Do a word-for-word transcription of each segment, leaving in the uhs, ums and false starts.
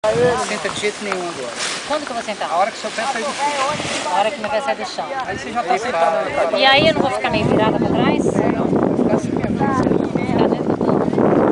Não senta de jeito nenhum agora. Quando que eu vou sentar? A hora que o seu pé sai do chão. A hora que meu pé sai do chão. Aí você já tá sentado na cadeira. E aí eu não vou ficar meio virada pra trás? Não, vou ficar assim mesmo. Ficar dentro do banco.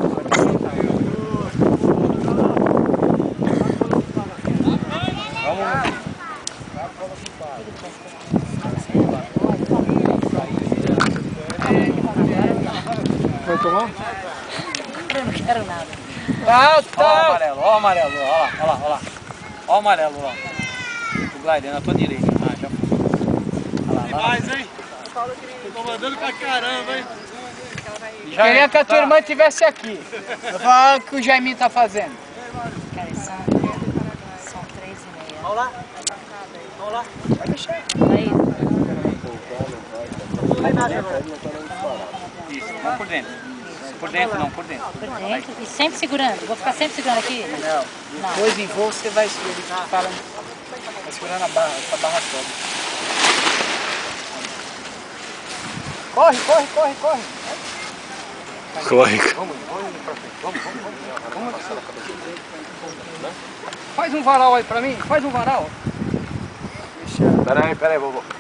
Vai tomar? Eu não quero nada. Tá, Ó o amarelo, ó o amarelo, ó lá, ó lá, ó lá. Ó o amarelo lá. O glider na tua direita. Ah, já foi. Olha lá, lá. Mais, hein? Tô mandando pra caramba, hein? Já Queria é, que a tua tá. irmã estivesse aqui. Eu falar o que o Jaiminho tá fazendo. Cara, são, são três e meia. Vamos lá. Vamos lá. Vai deixar. Aí, Não vai nada agora. Isso, não por dentro. Por dentro não, por dentro. por dentro. E sempre segurando. Vou ficar sempre segurando aqui? Não. Não. Depois em voo você vai segurar. Ele te fala. Vai segurando a barra, essa barra toda. Corre, corre, corre, corre. Corre. Vamos, vamos pra frente. Vamos, vamos, vamos. Vamos. Faz um varal aí pra mim. Faz um varal. Deixa. Pera aí, pera aí, vovô.